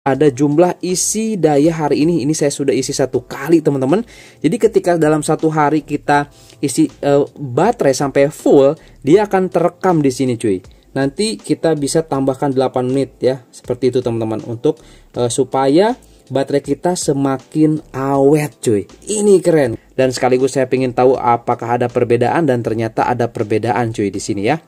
ada jumlah isi daya hari ini saya sudah isi 1 kali teman-teman. Jadi ketika dalam 1 hari kita isi baterai sampai full, dia akan terekam di sini cuy. Nanti kita bisa tambahkan 8 menit ya, seperti itu teman-teman, untuk supaya baterai kita semakin awet cuy. Ini keren. Dan sekaligus saya ingin tahu apakah ada perbedaan, dan ternyata ada perbedaan cuy di sini ya.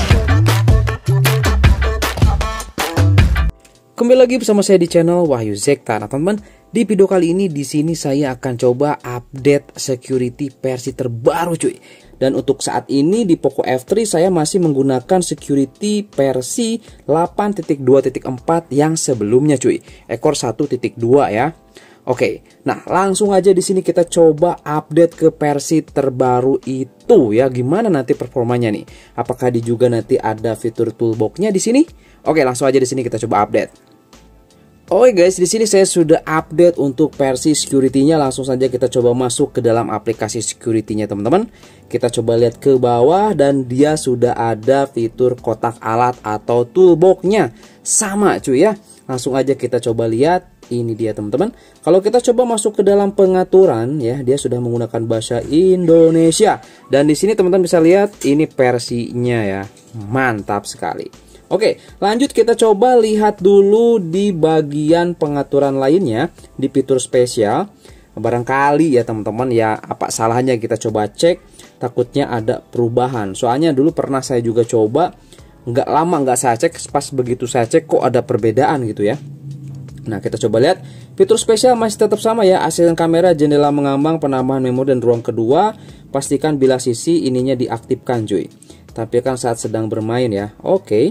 Kembali lagi bersama saya di channel Wahyu Zekta. Nah teman-teman, di video kali ini di sini saya akan coba update security versi terbaru cuy. Dan untuk saat ini di Poco F3 saya masih menggunakan security versi 8.2.4 yang sebelumnya cuy. Ekor 1.2 ya. Oke, nah langsung aja di sini kita coba update ke versi terbaru itu ya. Gimana nanti performanya nih? Apakah juga nanti ada fitur toolbox-nya di sini? Oke, langsung aja di sini kita coba update. Oke guys, di sini saya sudah update untuk versi security-nya. Langsung saja kita coba masuk ke dalam aplikasi security-nya teman-teman. Kita coba lihat ke bawah dan dia sudah ada fitur kotak alat atau toolbox-nya. Sama cuy ya. Langsung aja kita coba lihat. Ini dia teman-teman. Kalau kita coba masuk ke dalam pengaturan ya, dia sudah menggunakan bahasa Indonesia. Dan di sini teman-teman bisa lihat ini versinya ya. Mantap sekali. Oke, lanjut kita coba lihat dulu di bagian pengaturan lainnya di fitur spesial. Barangkali ya teman-teman ya, apa salahnya kita coba cek, takutnya ada perubahan. Soalnya dulu pernah saya juga coba, nggak lama nggak saya cek, pas begitu saya cek kok ada perbedaan gitu ya. Nah kita coba lihat, fitur spesial masih tetap sama ya, asisten kamera, jendela mengambang, penambahan memori dan ruang kedua. Pastikan bila sisi ininya diaktifkan cuy. Tapi kan saat sedang bermain ya. Oke.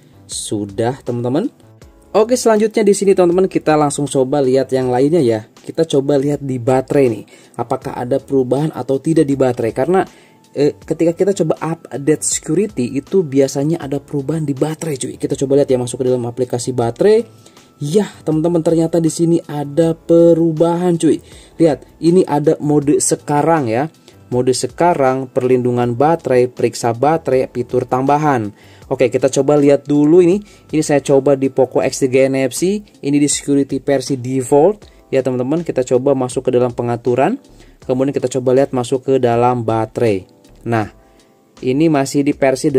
Sudah teman-teman. Oke, selanjutnya di sini teman-teman kita langsung coba lihat yang lainnya ya. Kita coba lihat di baterai nih. Apakah ada perubahan atau tidak di baterai? Karena ketika kita coba update security itu biasanya ada perubahan di baterai cuy. Kita coba lihat ya, masuk ke dalam aplikasi baterai. Ya teman-teman, ternyata di sini ada perubahan cuy. Lihat, ini ada mode sekarang ya. Mode sekarang, perlindungan baterai, periksa baterai, fitur tambahan. Oke, kita coba lihat dulu ini. Ini saya coba di Poco X3 NFC. Ini di security versi default. Ya teman-teman, kita coba masuk ke dalam pengaturan. Kemudian kita coba lihat masuk ke dalam baterai. Nah, ini masih di versi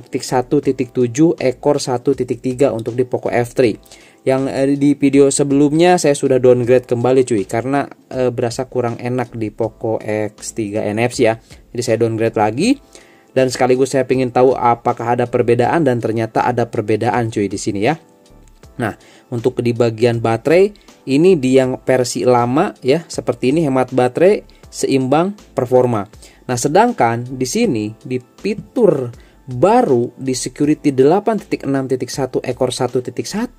8.1.7 ekor 1.3 untuk di Poco F3. Yang di video sebelumnya saya sudah downgrade kembali cuy, karena berasa kurang enak di Poco X3 NFC ya. Jadi saya downgrade lagi. Dan sekaligus saya ingin tahu apakah ada perbedaan, dan ternyata ada perbedaan cuy di sini ya. Nah, untuk di bagian baterai ini di yang versi lama ya, seperti ini, hemat baterai, seimbang, performa. Nah, sedangkan di sini di fitur baru di security 8.6.1 ekor 1.1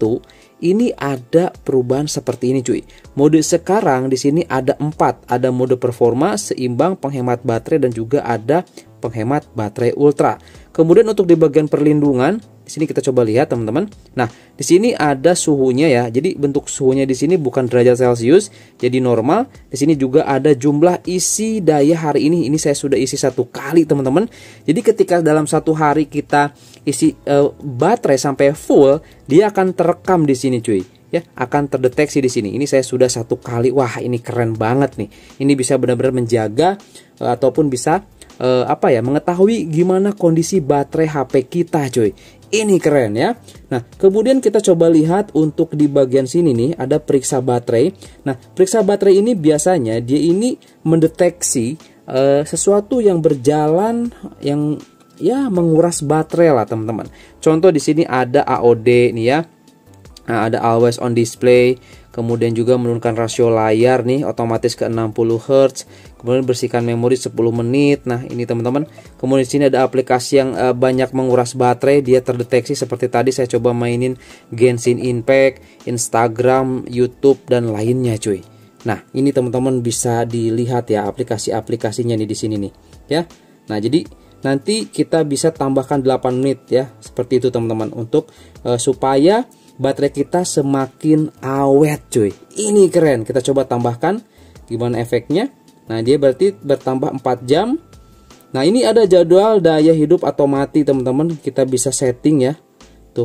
ini ada perubahan seperti ini cuy. Mode sekarang di sini ada 4, ada mode performa, seimbang, penghemat baterai, dan juga ada penghemat baterai ultra. Kemudian untuk di bagian perlindungan di sini kita coba lihat teman-teman. Nah, di sini ada suhunya ya. Jadi bentuk suhunya di sini bukan derajat Celcius, jadi normal. Di sini juga ada jumlah isi daya hari ini saya sudah isi 1 kali teman-teman. Jadi ketika dalam 1 hari kita isi baterai sampai full, dia akan terekam di sini cuy. Ya, akan terdeteksi di sini. Ini saya sudah 1 kali. Wah, ini keren banget nih. Ini bisa benar-benar menjaga ataupun bisa mengetahui gimana kondisi baterai HP kita cuy. Ini keren ya. Nah, kemudian kita coba lihat untuk di bagian sini nih ada periksa baterai. Nah, periksa baterai ini biasanya dia ini mendeteksi sesuatu yang berjalan yang ya menguras baterai lah teman-teman. Contoh di sini ada AOD nih ya. Nah, ada always on display. Kemudian juga menurunkan rasio layar nih otomatis ke 60 Hz. Kemudian bersihkan memori 10 menit. Nah, ini teman-teman. Kemudian di sini ada aplikasi yang banyak menguras baterai, dia terdeteksi seperti tadi saya coba mainin Genshin Impact, Instagram, YouTube dan lainnya cuy. Nah, ini teman-teman bisa dilihat ya aplikasi-aplikasinya nih di sini nih, ya. Nah, jadi nanti kita bisa tambahkan 8 menit ya. Seperti itu teman-teman, untuk supaya baterai kita semakin awet cuy. Ini keren. Kita coba tambahkan gimana efeknya. Nah, dia berarti bertambah 4 jam. Nah, ini ada jadwal daya hidup atau mati teman-teman. Kita bisa setting ya. Tuh,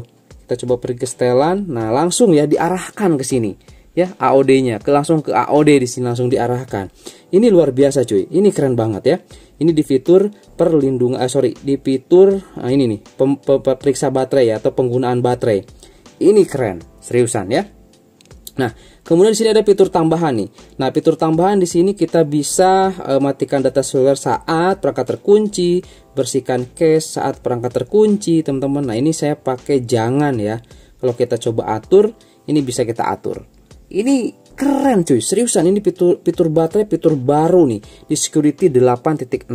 Kita coba pergi ke setelan. Nah, langsung ya diarahkan ke sini. Ya, AOD-nya langsung ke AOD di sini langsung diarahkan. Ini luar biasa cuy. Ini keren banget ya. Ini di fitur perlindungan di fitur ini nih, periksa baterai ya, atau penggunaan baterai. Ini keren, seriusan ya. Nah, kemudian di sini ada fitur tambahan nih. Nah, fitur tambahan di sini kita bisa matikan data seluler saat perangkat terkunci, bersihkan cache saat perangkat terkunci, teman-teman. Nah, ini saya pakai jangan ya. Kalau kita coba atur, ini bisa kita atur. Ini keren cuy, seriusan. Ini fitur baterai, fitur baru nih di security 8.6.1.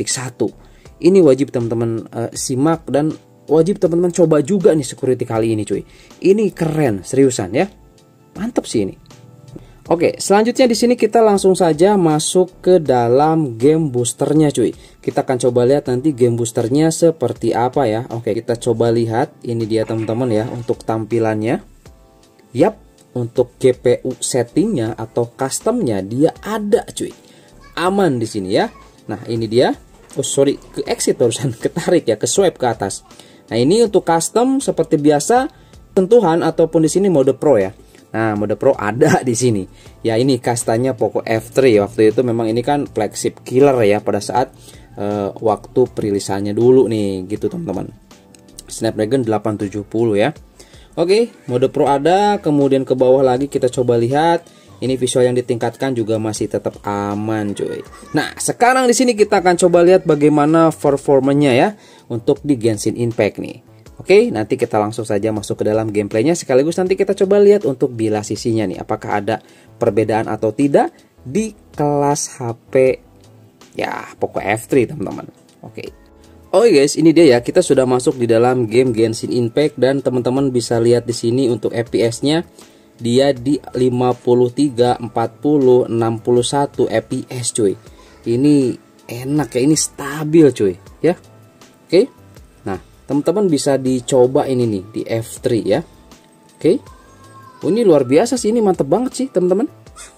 Ini wajib teman-teman simak dan wajib teman-teman coba juga nih security kali ini cuy. Ini keren, seriusan ya. Mantap sih ini. Oke, selanjutnya di sini kita langsung saja masuk ke dalam game boosternya cuy. Kita akan coba lihat nanti game boosternya seperti apa ya. Oke, kita coba lihat. Ini dia teman-teman ya untuk tampilannya. Yap. Untuk GPU settingnya atau customnya dia ada cuy, aman di sini ya. Nah ini dia, oh sorry ke exit barusan, ketarik ya, ke swipe ke atas. Nah ini untuk custom seperti biasa, sentuhan ataupun di sini mode pro ya. Nah mode pro ada di sini. Ya ini kastanya Poco F3 waktu itu memang ini kan flagship killer ya pada saat waktu perilisannya dulu nih gitu teman-teman. Snapdragon 870 ya. Oke, mode pro ada, kemudian ke bawah lagi kita coba lihat. Ini visual yang ditingkatkan juga masih tetap aman, cuy. Nah, sekarang di sini kita akan coba lihat bagaimana performanya ya untuk di Genshin Impact nih. Oke, nanti kita langsung saja masuk ke dalam gameplaynya. Sekaligus nanti kita coba lihat untuk bilas sisinya nih, apakah ada perbedaan atau tidak di kelas HP ya Poco F3, teman-teman. Oke. Oke guys, ini dia ya, kita sudah masuk di dalam game Genshin Impact dan teman-teman bisa lihat di sini untuk FPS-nya dia di 53, 40, 61 FPS cuy. Ini enak ya, ini stabil cuy ya. Oke. Nah, teman-teman bisa dicoba ini nih di F3 ya. Oke. Oh, ini luar biasa sih, ini mantep banget sih teman-teman.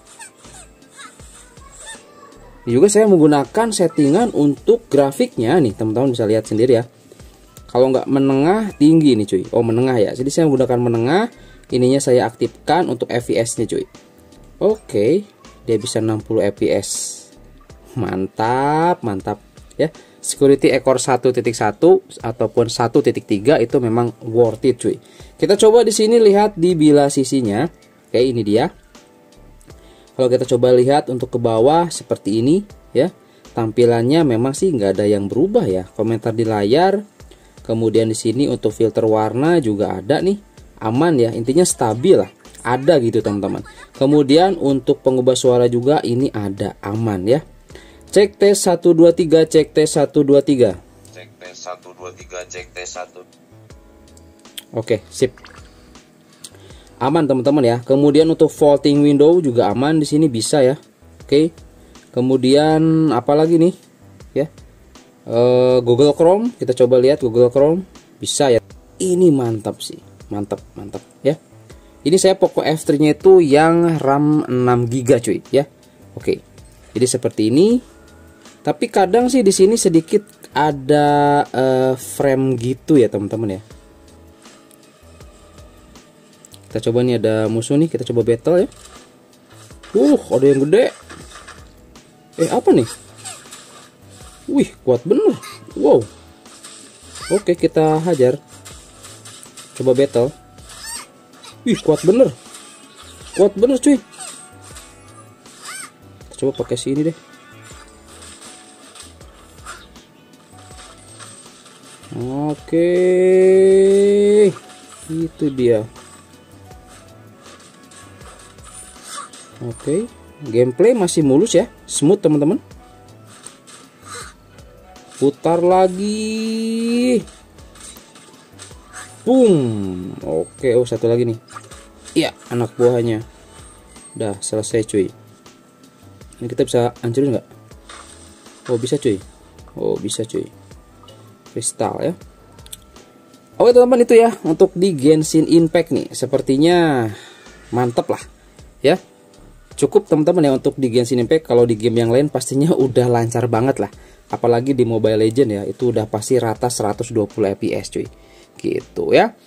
Juga saya menggunakan settingan untuk grafiknya nih, teman-teman bisa lihat sendiri ya. Kalau nggak menengah tinggi nih cuy. Oh menengah ya. Jadi saya menggunakan menengah. Ininya saya aktifkan untuk FPS-nya cuy. Oke, dia bisa 60 FPS. Mantap, mantap ya. Security ekor 1.1 ataupun 1.3 itu memang worth it cuy. Kita coba di sini lihat di bilas sisinya. Oke, ini dia. Kalau kita coba lihat untuk ke bawah seperti ini ya, tampilannya memang sih nggak ada yang berubah ya. Komentar di layar, kemudian di sini untuk filter warna juga ada nih, aman ya, intinya stabil lah, ada gitu teman-teman. Kemudian untuk pengubah suara juga ini ada, aman ya. Cek tes 1 2 3, cek tes 1 2 3. Cek tes 1 2 3, cek tes 1. Oke, sip. Aman teman-teman ya. Kemudian untuk folding window juga aman di sini bisa ya. Oke. Kemudian apa lagi nih? Ya. Google Chrome, kita coba lihat Google Chrome bisa ya. Ini mantap sih. Mantap, mantap ya. Ini saya Poco F3-nya itu yang RAM 6GB cuy ya. Oke. Jadi seperti ini. Tapi kadang sih di sini sedikit ada frame gitu ya teman-teman ya. Kita coba nih, ada musuh nih, kita coba battle ya. Ada yang gede. Apa nih? Wih, kuat bener. Wow. Oke, kita hajar. Coba battle. Wih, kuat bener. Kuat bener cuy. Kita coba pakai sini deh. Oke. Itu dia. Oke, gameplay masih mulus ya, smooth teman-teman. Putar lagi. Boom. Oke, satu lagi nih. Iya, anak buahnya. Udah selesai cuy. Ini kita bisa hancurin nggak? Oh bisa cuy. Oh bisa cuy. Kristal ya. Oke teman-teman, itu ya untuk di Genshin Impact nih. Sepertinya mantep lah ya. Cukup teman-teman ya untuk di Genshin Impact. Kalau di game yang lain pastinya udah lancar banget lah. Apalagi di Mobile Legends ya, itu udah pasti rata 120 fps cuy. Gitu ya.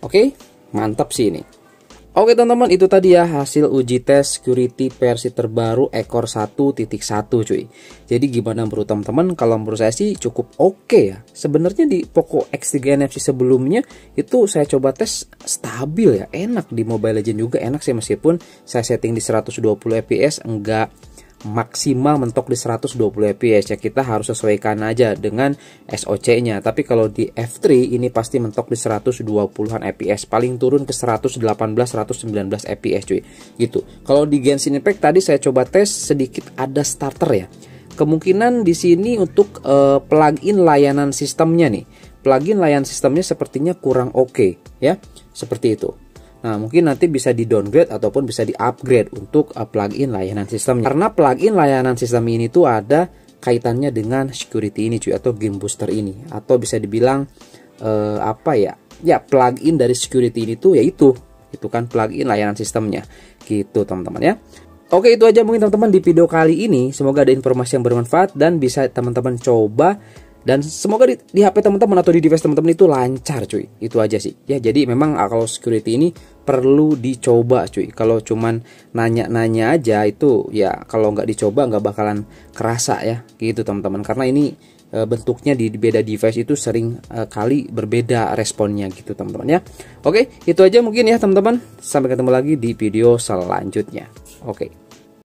Oke, mantap sih ini. Oke teman-teman, itu tadi ya hasil uji tes security versi terbaru Ekor 1.1 cuy. Jadi gimana menurut teman-teman? Kalau menurut saya sih cukup oke ya. Sebenarnya di Poco X3 NFC sebelumnya itu saya coba tes stabil ya, enak di Mobile Legends juga enak sih, meskipun saya setting di 120 fps enggak maksimal mentok di 120 fps ya, kita harus sesuaikan aja dengan SoC nya. Tapi kalau di F3 ini pasti mentok di 120-an fps, paling turun ke 118 119 fps cuy gitu. Kalau di Genshin Impact tadi saya coba tes sedikit ada starter ya, kemungkinan di sini untuk plugin layanan sistemnya nih, plugin layanan sistemnya sepertinya kurang oke ya, seperti itu. Nah, mungkin nanti bisa di downgrade ataupun bisa di upgrade untuk plugin layanan sistemnya. Karena plugin layanan sistem ini tuh ada kaitannya dengan security ini cuy, atau game booster ini, atau bisa dibilang apa ya? Ya, plugin dari security ini tuh yaitu itu kan plugin layanan sistemnya. Gitu, teman-teman ya. Oke, itu aja mungkin teman-teman di video kali ini. Semoga ada informasi yang bermanfaat dan bisa teman-teman coba. Dan semoga di HP teman-teman atau di device teman-teman itu lancar cuy. Itu aja sih ya. Jadi memang kalau security ini perlu dicoba cuy. Kalau cuman nanya-nanya aja itu ya, kalau nggak dicoba nggak bakalan kerasa ya gitu teman-teman. Karena ini bentuknya di beda device itu sering kali berbeda responnya gitu teman-teman ya. Oke, itu aja mungkin ya teman-teman. Sampai ketemu lagi di video selanjutnya. Oke.